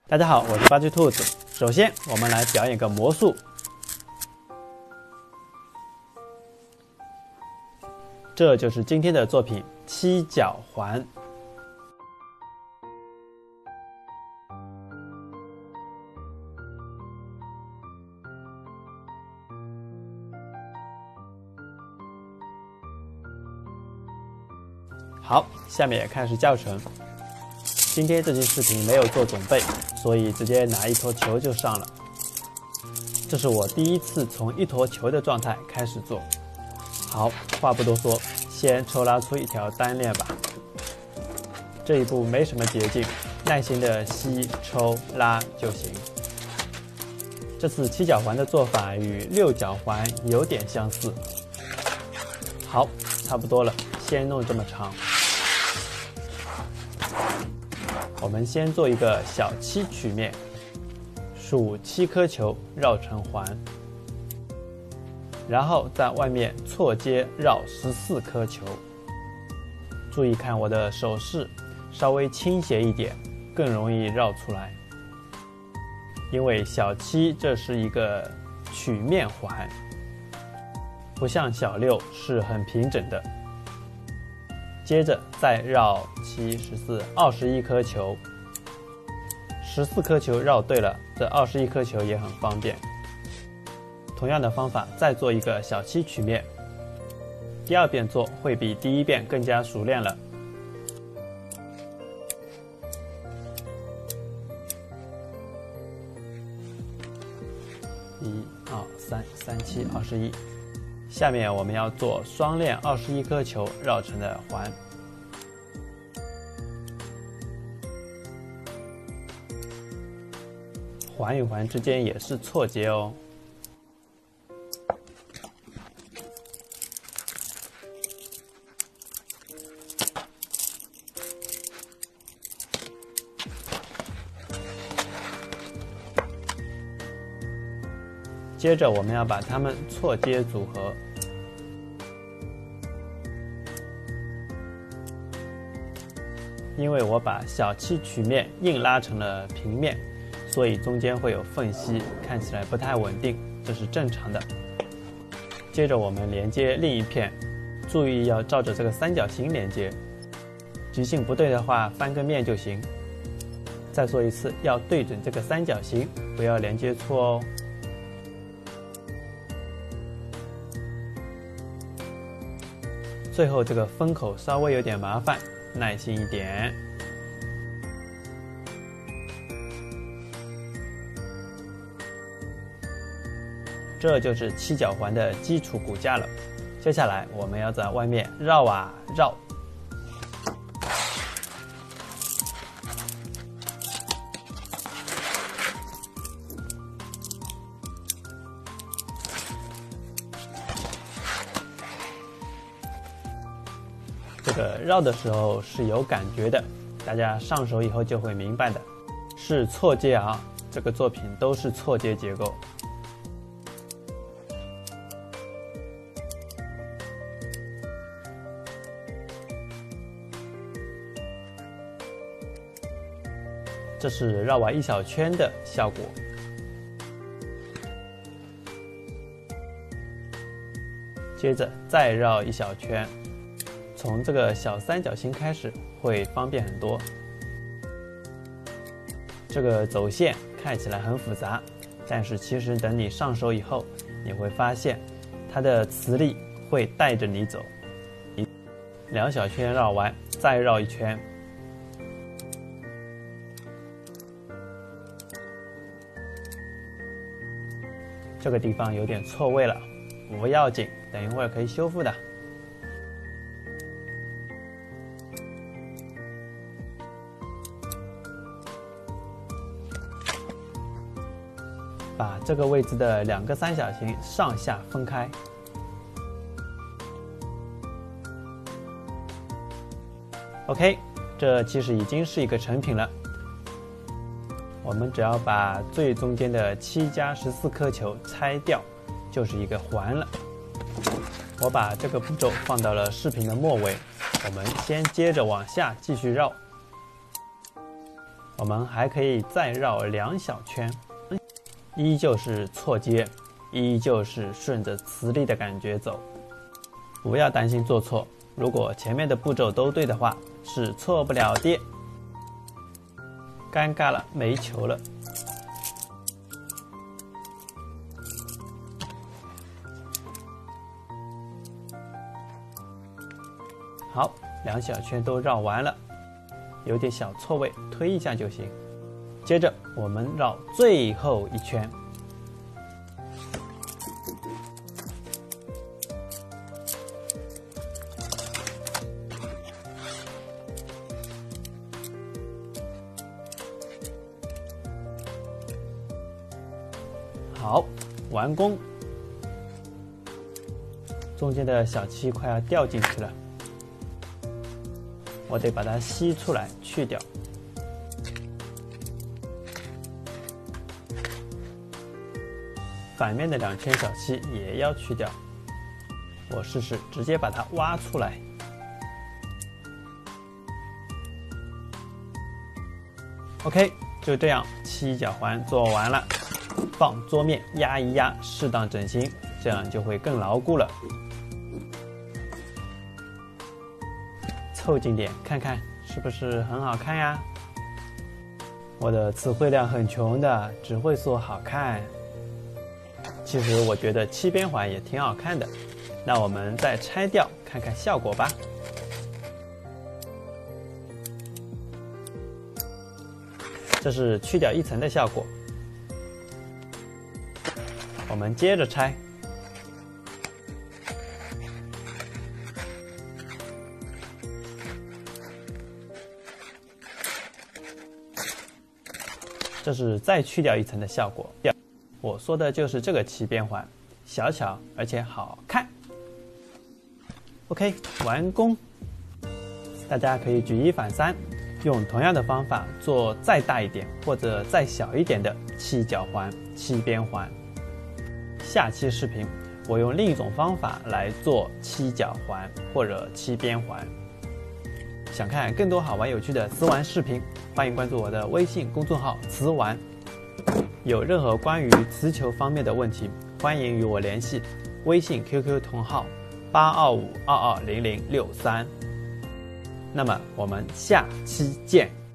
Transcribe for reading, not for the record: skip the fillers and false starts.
大家好，我是八只兔子。首先，我们来表演个魔术。这就是今天的作品——七角环。好，下面也开始教程。今天这期视频没有做准备，所以直接拿一坨球就上了。这是我第一次从一坨球的状态开始做。好，话不多说，先抽拉出一条单链吧。这一步没什么捷径，耐心的吸、抽、拉就行。这次七角环的做法与六角环有点相似。好，差不多了，先弄这么长。我们先做一个小七曲面，数7颗球绕成环，然后在外面错接绕14颗球。注意看我的手势，稍微倾斜一点，更容易绕出来。因为小七这是一个曲面环，不像小6是很平整的。接着再绕7、14、21颗球，14颗球绕对了，这21颗球也很方便。同样的方法再做一个小七曲面，第二遍做会比第一遍更加熟练了。1、2、3、37、21。下面我们要做双链21颗球绕成的环。环与环之间也是错接哦。接着我们要把它们错接组合。因为我把小七曲面硬拉成了平面，所以中间会有缝隙，看起来不太稳定，这是正常的。接着我们连接另一片，注意要照着这个三角形连接，矩形不对的话翻个面就行。再说一次，要对准这个三角形，不要连接错哦。最后这个封口稍微有点麻烦，耐心一点。这就是七角环的基础骨架了。接下来我们要在外面绕啊绕。这个绕的时候是有感觉的，大家上手以后就会明白的。是错接啊，这个作品都是错接结构。这是绕完一小圈的效果。接着再绕一小圈，从这个小三角形开始会方便很多。这个走线看起来很复杂，但是其实等你上手以后，你会发现它的磁力会带着你走。2小圈绕完，再绕一圈。这个地方有点错位了，不要紧，等一会儿可以修复的。把这个位置的2个三角形上下分开。OK， 这其实已经是一个成品了。我们只要把最中间的7加14颗球拆掉，就是一个环了。我把这个步骤放到了视频的末尾，我们先接着往下继续绕。 我们还可以再绕2小圈，依旧是错接，依旧是顺着磁力的感觉走。不要担心做错，如果前面的步骤都对的话，是错不了的。尴尬了，没球了。好，2小圈都绕完了，有点小错位，推一下就行。接着我们绕最后一圈。好，完工。中间的小漆快要掉进去了，我得把它吸出来去掉。反面的2圈小漆也要去掉。我试试直接把它挖出来。OK， 就这样，7角环做完了，放桌面压一压，适当整形，这样就会更牢固了。凑近点看看，是不是很好看呀？我的词汇量很穷的，只会说好看。其实我觉得7边环也挺好看的，那我们再拆掉看看效果吧。这是去掉1层的效果。我们接着拆。这是再去掉1层的效果。我说的就是这个7边环，小巧而且好看。OK， 完工。大家可以举一反三，用同样的方法做再大一点或者再小一点的7角环、7边环。下期视频我用另一种方法来做7角环或者7边环。想看更多好玩有趣的词玩视频，欢迎关注我的微信公众号词玩。有任何关于词球方面的问题，欢迎与我联系，微信 QQ 同号825220063。那么我们下期见。